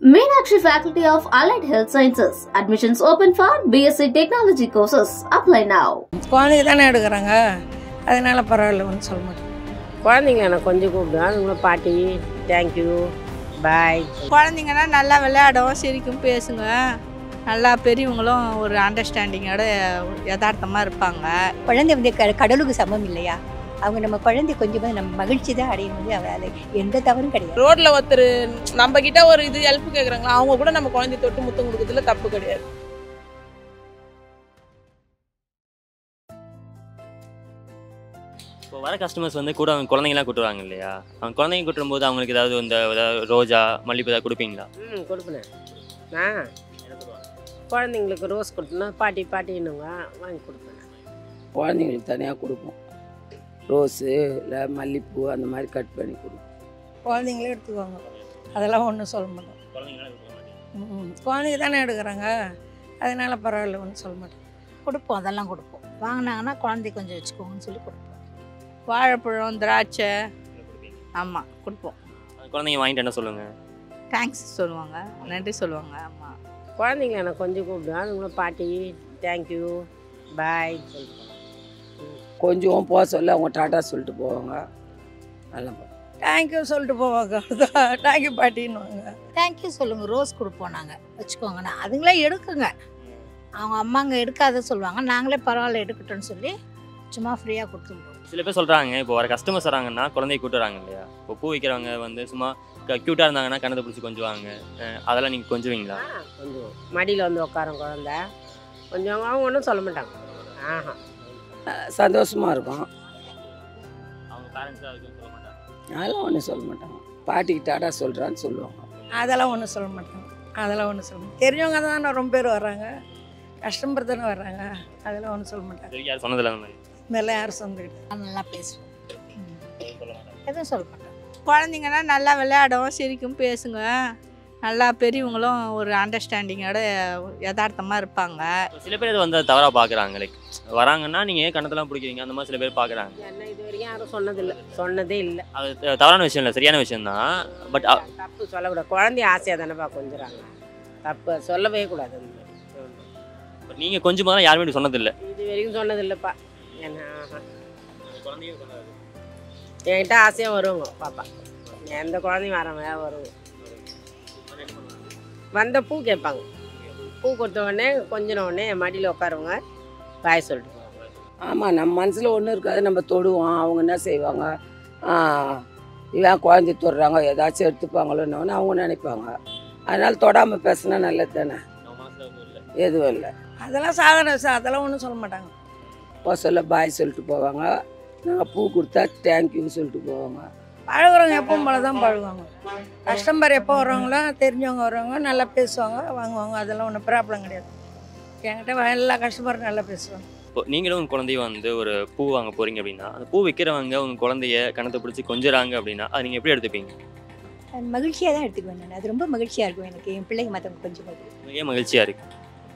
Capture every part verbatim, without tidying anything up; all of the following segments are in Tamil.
Meenakshi Faculty of Allied Health Sciences. Admissions open for B S c Technology courses. Apply now. குழந்தைங்க தானே எடுக்கிறாங்க, அதனால பரவாயில்லன்னு சொல்ல மாட்டேன். குழந்தைங்க எனக்கு கொஞ்சம் கூப்பிடுவேன், உங்களை பாட்டி தேங்க்யூ பாய். குழந்தைங்கன்னா நல்லா விளையாடும், சிரிக்கும், பேசுங்க. நல்லா பெரியவங்களும் ஒரு அண்டர்ஸ்டாண்டிங்கோட யதார்த்தமாக இருப்பாங்க. குழந்தை வந்து க கடலுக்கு சமம் இல்லையா? அவங்க நம்ம குழந்தை கொஞ்சமாக நம்ம மகிழ்ச்சி தான் அடையும் போது அவள் எந்த தவறும் கிடையாது. ரோட்டில் ஒருத்தர் நம்ம கிட்ட ஒரு இது ஹெல்ப் கேட்குறாங்களா, அவங்க கூட நம்ம குழந்தை தொட்டு முத்தம் கொடுக்கறதுல தப்பு கிடையாது. இப்போ வர கஸ்டமர்ஸ் வந்து கூட அவங்க குழந்தைங்களாம் கூட்டுவாங்க இல்லையா? அவங்க குழந்தைங்க கூட்டும் போது அவங்களுக்கு ஏதாவது இந்த ஏதாவது ரோஜா மல்லிப்பூ ஏதாவது கொடுப்பீங்களா? ம் கொடுப்பேன். நான் குழந்தைங்களுக்கு ரோஸ் கொடுத்தோன்னா பாட்டி பாட்டின்னுங்க வாங்கி கொடுப்பேன். குழந்தைங்களுக்கு தனியாக கொடுப்போம். ரோஸு இல்லை மல்லிப்பூ அந்த மாதிரி கட் பண்ணி கொடுப்போம். குழந்தைங்களே எடுத்துக்குவாங்க, அதெல்லாம் ஒன்றும் சொல்ல மாட்டோம். ம் குழந்தைங்க தானே எடுக்கிறாங்க, அதனால பரவாயில்ல ஒன்றும் சொல்ல மாட்டோம். கொடுப்போம், அதெல்லாம் கொடுப்போம். வாங்கினாங்கன்னா குழந்தை கொஞ்சம் வச்சுக்கோங்கன்னு சொல்லி கொடுப்போம். வாழைப்பழம், திராட்சை, ஆமாம் கொடுப்போம். குழந்தைங்க வாங்கிட்டு என்ன சொல்லுங்கள்? தேங்க்ஸ் சொல்லுவாங்க, நன்றி சொல்லுவாங்க. ஆமாம் குழந்தைங்கள எனக்கு கொஞ்சம் கூப்பிடுவேன், உங்களை பாட்டி தேங்க்யூ பாய் சொல்லுவாங்க. கொஞ்சம் போக சொல்ல அவங்க டாட்டா சொல்லிட்டு போவாங்க. நல்லா தேங்க்யூ சொல்லிட்டு போவாங்க, தேங்க்யூ பாட்டின்னுவாங்க. தேங்க்யூ சொல்லுங்கள். ரோஸ் கொடுப்போம் நாங்கள், வச்சுக்கோங்கண்ணா. அதுங்களே எடுக்குங்க, அவங்க அம்மாங்க எடுக்காத சொல்லுவாங்க, நாங்களே பரவாயில்ல எடுக்கட்டும்னு சொல்லி சும்மா ஃப்ரீயாக கொடுத்துருவோம். சில பேர் சொல்கிறாங்க, இப்போ வர கஸ்டமர்ஸ் வராங்கன்னா குழந்தைய கூட்டுறாங்க இல்லையா? இப்போ பூ வைக்கிறவங்க வந்து சும்மா க்யூட்டாக இருந்தாங்கன்னா கண்ணத்தை பிடிச்சி கொஞ்சுவாங்க, அதெல்லாம் நீங்கள் கொஞ்சுவீங்களா? கொஞ்சம் மடியில் வந்து உட்காரோம் குழந்த, கொஞ்சம் அவங்க ஒன்றும் சொல்ல மாட்டாங்க. ஆஹா சந்தோஷமாக இருக்கும். அவங்க பேரண்ட்ஸாக இருக்குன்னு சொல்ல மாட்டாங்க, அதெல்லாம் ஒன்றும் சொல்ல மாட்டாங்க. பாட்டிக்கு டாட்டா சொல்கிறான்னு சொல்லுவாங்க. அதெல்லாம் ஒன்றும் சொல்ல மாட்டாங்க, அதெல்லாம் ஒன்றும் சொல்ல மாட்டேன். தெரிஞ்சவங்க தானே ரொம்ப பேர் வர்றாங்க, கஸ்டமர் தானே வர்றாங்க, அதெல்லாம் ஒன்றும் சொல்ல மாட்டாங்க. யாரும் சொன்னதில்லை அந்த மாதிரி? இதெல்லாம் யாரும் சொந்துக்கிட்டு நல்லா பேசுவோம், எதுவும் சொல்ல மாட்டோம். குழந்தைங்கன்னா நல்லா விளையாடும், சிரிக்கும், பேசுங்க. நல்லா பெரியவங்களும் ஒரு அண்டர்ஸ்டாண்டிங்கோட யதார்த்தமாக இருப்பாங்க. சில பேர் இது வந்து தவறாக பார்க்குறாங்க, லைக் வராங்கன்னா நீங்கள் ஏன் கணத்தெல்லாம் பிடிக்கிறீங்க அந்த மாதிரி சில பேர் பார்க்குறாங்க. என்ன இது வரைக்கும் யாரும் சொன்னதில்லை, சொன்னதே இல்லை. அது தவறான விஷயம் இல்லை, சரியான விஷயம் தான். பட் தப்பு சொல்லக்கூடாது. குழந்தைய ஆசையாக தானேப்பா கொஞ்சுறாங்க, தப்பு சொல்லவே கூடாது. அந்த மாதிரி பட் நீங்கள் கொஞ்சம் போதெல்லாம் யாருமே சொன்னதில்லை, இது வரைக்கும் சொன்னதில்லைப்பா. என்ன குழந்தையும் சொன்னது என்கிட்ட ஆசையாக வருவாங்க பாப்பா, எந்த குழந்தையும் வரவங்க வருவாங்க. வந்த பூ கேட்பாங்க, பூ கொடுத்த உடனே கொஞ்சின உடனே என் மடியில் உட்காருவாங்க, பாய் சொல்லிட்டு போவாங்க. ஆமாம், நம்ம மனசில் ஒன்றும் இருக்காது, நம்ம தொடுவோம். அவங்க என்ன செய்வாங்க, இவன் குழந்தை தொடுறாங்க ஏதாச்சும் எடுத்துப்பாங்களோன்னு அவங்க நினைப்பாங்க. அதனால் தொடாமல் பேசினா நல்லது தானே, எதுவும் இல்லை. அதெல்லாம் சாதாரண விஷயம், அதெல்லாம் ஒன்றும் சொல்ல மாட்டாங்க. போ சொல்ல பாய் சொல்லிட்டு போவாங்க. நாங்கள் பூ கொடுத்தா தேங்க்யூ சொல்லிட்டு போவாங்க. பழகுறவங்க எப்பவும் போல தான் பழகுவாங்க. கஸ்டமர் எப்போ வர்றவங்களோ தெரிஞ்சவங்க வர்றவங்க நல்லா பேசுவாங்க, வாங்குவாங்க, அதெல்லாம் ஒன்றும் ப்ராப்ளம் கிடையாது. என்கிட்ட எல்லா கஸ்டமரும் நல்லா பேசுவாங்க. இப்போ நீங்களும் உங்கள் குழந்தைய வந்து ஒரு பூ வாங்க போகிறீங்க அப்படின்னா, அந்த பூ விற்கிறவங்க உங்கள் குழந்தைய கணத்தை பிடிச்சி கொஞ்சுறாங்க அப்படின்னா அது நீங்கள் எப்படி எடுத்துப்பீங்க? மகிழ்ச்சியாக தான் எடுத்துக்குவேன் நான். அது ரொம்ப மகிழ்ச்சியாக இருக்கும் எனக்கு, என் பிள்ளைங்க மற்றவங்க கொஞ்சம் போது. ஏன் மகிழ்ச்சியாக இருக்குது?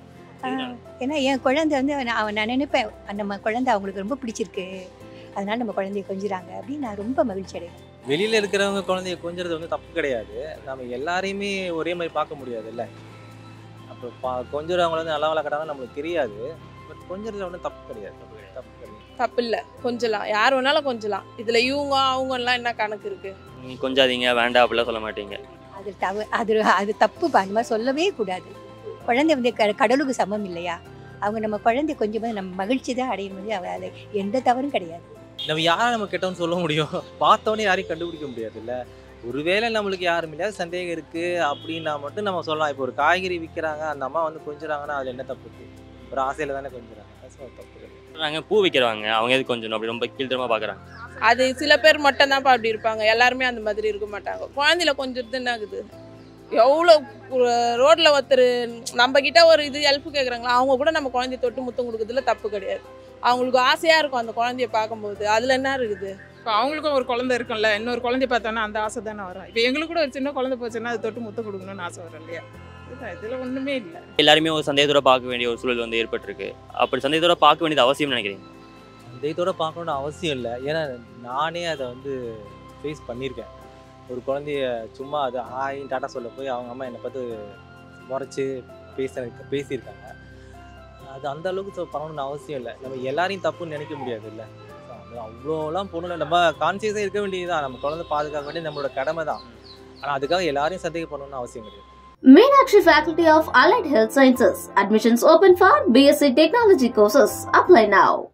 ஏன்னா என் குழந்தை வந்து அவன் நான் நினைப்பேன், நம்ம குழந்தை அவங்களுக்கு ரொம்ப பிடிச்சிருக்கு, அதனால நம்ம குழந்தைய கொஞ்சுறாங்க அப்படின்னு நான் ரொம்ப மகிழ்ச்சி அடைவேன். வெளியில் இருக்கிறவங்க குழந்தைய கொஞ்சறது வந்து தப்பு கிடையாது, நம்ம எல்லாரையுமே ஒரே மாதிரி பார்க்க முடியாது இல்லை. அப்போ பா கொஞ்சறவங்க வந்து நல்லா வளர்க்குறாங்க நம்மளுக்கு தெரியாது, பட் கொஞ்சறதுல ஒன்றும் தப்பு கிடையாது. தப்பு கிடையாது தப்பு கிடையாது தப்பு இல்லை, கொஞ்சலாம், யார் வேணாலும் கொஞ்சலாம். இதில் இவங்க அவங்கலாம் என்ன கணக்கு இருக்குது? நீங்கள் கொஞ்சாதீங்க வேண்டாம் அப்படிலாம் சொல்ல மாட்டீங்க. அது தவ அது அது தப்பு, அந்த மாதிரி சொல்லவே கூடாது. குழந்தை வந்து க கடலுக்கு சமம் இல்லையா? அவங்க நம்ம குழந்தை கொஞ்சமாக நம்ம மகிழ்ச்சி தான் அடையும் போது அவள் எந்த தவறும் கிடையாது. நம்ம யாரை நம்ம கெட்டோன்னு சொல்ல முடியும்? பார்த்தோன்னே யாரையும் கண்டுபிடிக்க முடியாது இல்லை. ஒருவேளை நம்மளுக்கு யாரும் இல்லையா சந்தேகம் இருக்குது அப்படின்னா மட்டும் நம்ம சொல்லலாம். இப்போ ஒரு காய்கறி விற்கிறாங்க, அந்த அம்மா வந்து கொஞ்சுறாங்கன்னா அதில் என்ன தப்பு இருக்குது? ஒரு ஆசையில் தானே கொஞ்சுறாங்க, தப்பு நாங்கள் பூ விற்கிறவாங்க அவங்க எது கொஞ்சம் அப்படி ரொம்ப கீழ்த்தரமாக பார்க்குறாங்க. அது சில பேர் மட்டும்தான்ப்பா அப்படி இருப்பாங்க, எல்லாருமே அந்த மாதிரி இருக்க மாட்டாங்க. குழந்தையில கொஞ்சம் என்ன ஆகுது? எவ்வளோ ரோட்டில் ஒருத்தர் நம்ம கிட்ட ஒரு இது ஹெல்ப் கேட்குறாங்களா, அவங்க கூட நம்ம குழந்தைய தொட்டு முத்தம் கொடுக்கறதுல தப்பு கிடையாது. அவங்களுக்கு ஆசையாக இருக்கும் அந்த குழந்தைய பார்க்கும்போது, அதில் என்ன இருக்குது? இப்போ அவங்களுக்கும் ஒரு குழந்தை இருக்கும்ல, இன்னொரு குழந்தைய பார்த்தோன்னா அந்த ஆசை தானே வரும். இப்போ எங்களுக்கு கூட ஒரு சின்ன குழந்தை போச்சுன்னா அது தொட்டு முத்தம் கொடுக்கணும்னு ஆசை வரும் இல்லையா? இதுதான், இதில் ஒன்றுமே இல்லை. எல்லாருமே ஒரு சந்தேகத்தோட பார்க்க வேண்டிய ஒரு சூழல் வந்து ஏற்பட்டிருக்கு. அப்படி சந்தேகத்தோட பார்க்க வேண்டியது அவசியம் நினைக்கிறீங்க? சந்தேகத்தோட பார்க்கணுன்னு அவசியம் இல்லை, ஏன்னா நானே அதை வந்து ஃபேஸ் பண்ணியிருக்கேன். ஒரு குழந்தைய சும்மா அது ஆயின் டாட்டா சொல்ல போய் அவங்க அம்மா என்னை பார்த்து முறைச்சி பேச பேசியிருக்காங்க. அது அந்த அளவுக்கு பண்ணணும்னு அவசியம் இல்லை. நம்ம எல்லாரையும் தப்புன்னு நினைக்க முடியாது இல்லை. அது அவ்வளோலாம் பொண்ணுல நம்ம கான்சியஸாக இருக்க வேண்டியதுதான். நம்ம குழந்தை பாதுகாக்க வேண்டியது நம்மளோட கடமை தான். ஆனால் அதுக்காக எல்லாரையும் சந்தேகம் பண்ணணும்னு அவசியம் கிடையாது. Meenakshi Faculty of Allied Health Sciences. Admissions open for B S c Technology courses. Apply now.